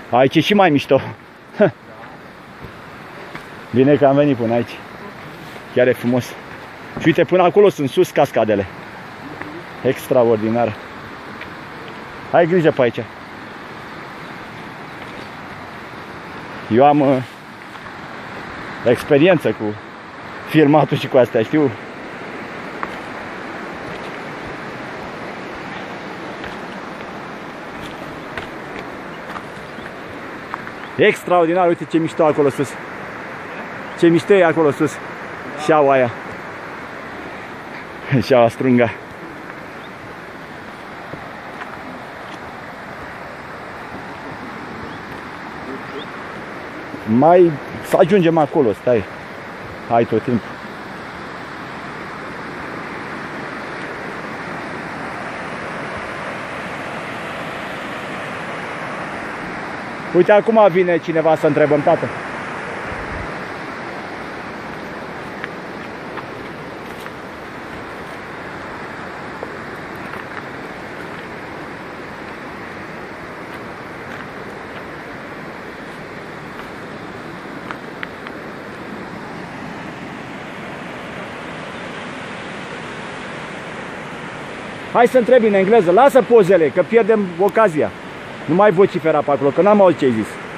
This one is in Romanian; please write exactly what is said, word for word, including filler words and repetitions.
Aici e și mai mișto. Bine că am venit până aici. Chiar e frumos. Și uite, până acolo sunt sus cascadele. Extraordinar. Ai grijă pe aici. Eu am uh, experiență cu filmatul și cu astea, știu. Extraordinar, uite ce mișto acolo sus. Ce mișto e acolo sus. Șaua aia. Șaua strunga. Mai să ajungem acolo, stai. Hai tot timpul. Uite, acum vine cineva să întrebăm, tată. Hai să întrebi în engleză, lasă pozele, că pierdem ocazia. Nu mai vocifera pe acolo, că n-am auzit ce ai zis.